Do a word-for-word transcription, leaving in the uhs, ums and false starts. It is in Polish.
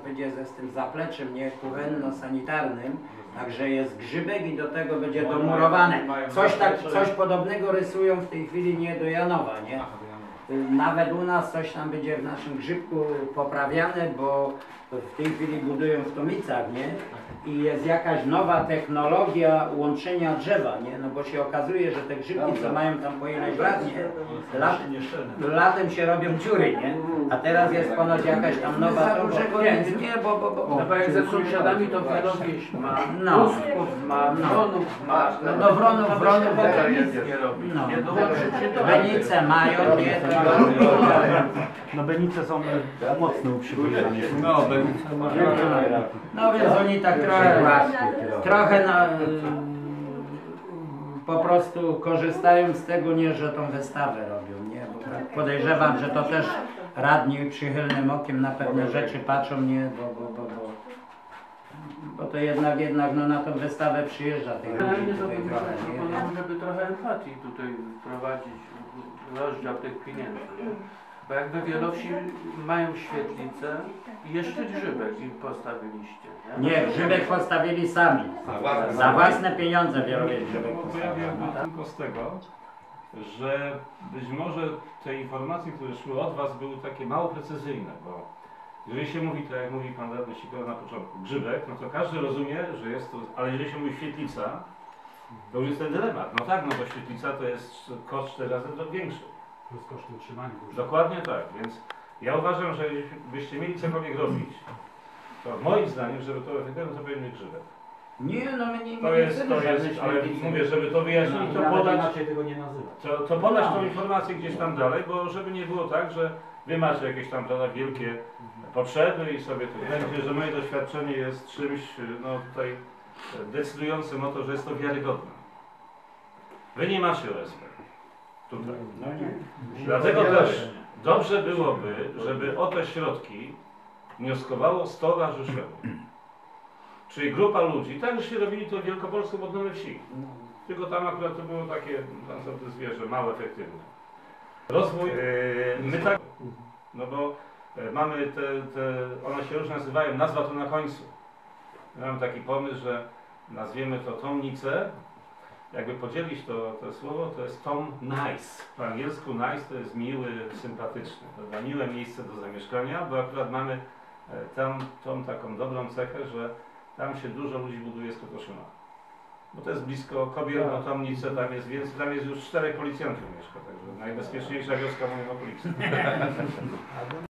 będzie ze z tym zapleczem, nie, kuchenno-sanitarnym, także jest grzybek i do tego będzie to murowane. Coś, tak, coś podobnego rysują w tej chwili nie do Janowa, nie? Nawet u nas coś tam będzie w naszym grzybku poprawiane, bo w tej chwili budują w Tomicach, nie? I jest jakaś nowa technologia łączenia drzewa, nie? No bo się okazuje, że te grzybki, co mają tam po ileś lat, nie? Lat, latem się robią dziury, nie? A teraz jest ponoć jakaś tam nowa... Nie, nie, bo... bo, bo no bo jak ze sąsiadami to Wielowiś ma, no, Usków ma, Wronów ma... No do Wronów, Wronów, bo nic nie robi. No. Nie dołączycie do... Benice mają, nie? No Benice są mocno uprzywilejowane. No, Benice ma... No więc oni tak trochę, trochę na, po prostu korzystają z tego, nie, że tą wystawę robią, nie? Bo tak podejrzewam, że to też radni przychylnym okiem na pewne rzeczy patrzą, nie? Bo, bo, bo, bo, bo to jednak, jednak no, na tą wystawę przyjeżdża tych ludzi tutaj trochę, nie? Żeby trochę empatii tutaj wprowadzić, rozdział tych pieniędzy. Bo jak we Wielowsi mają świetlicę i jeszcze grzybek im postawiliście. Nie, Nie, grzybek postawili sami. Za własne pieniądze Wielowiec grzybek postawili. Tylko z tego, że być może te informacje, które szły od Was, były takie mało precyzyjne, bo jeżeli się mówi, tak jak mówi Pan Radny Sikora na początku, grzybek, no to każdy rozumie, że jest to, ale jeżeli się mówi świetlica, to już jest ten dylemat. No tak, no to świetlica to jest koszt cztery razy większy. Plus koszty utrzymania. Dokładnie tak, więc ja uważam, że byście mieli cokolwiek robić, to moim zdaniem, żeby to efektywne, to powinien być grzybek. Nie, no my nie, To nie jest, chcemy to jest, żadnej ale świetlicy. mówię, żeby to wyjaśnić, to podać, inaczej tego nie nazywać. to, to podać tą informację gdzieś tam dalej, bo żeby nie było tak, że Wy macie jakieś tam prawda, wielkie potrzeby i sobie to. Wydaje mi się, że moje doświadczenie jest czymś no, tutaj decydującym o to, że jest to wiarygodne. Wy nie macie O S P tutaj. No nie. Dlatego też dobrze byłoby, żeby o te środki wnioskowało stowarzyszenie. Czyli grupa ludzi, tak żeście robili to w Wielkopolską Odnowę Wsi. Tylko tam akurat to było takie, tam są te zwierzę, mało efektywne. Rozwój, yy, my tak, no bo yy, mamy te, te, one się różnie nazywają, nazwa to na końcu. Ja mam taki pomysł, że nazwiemy to Tomnice. Jakby podzielić to, to słowo, to jest Tom Nice. Po angielsku nice to jest miły, sympatyczny. To miłe miejsce do zamieszkania, bo akurat mamy tam tą taką dobrą cechę, że tam się dużo ludzi buduje z Krotoszyna. Bo to jest blisko Kobier, no Tomnice, tam jest więcej, tam jest już czterech policjantów mieszka, także najbezpieczniejsza wioska w moim okolicy.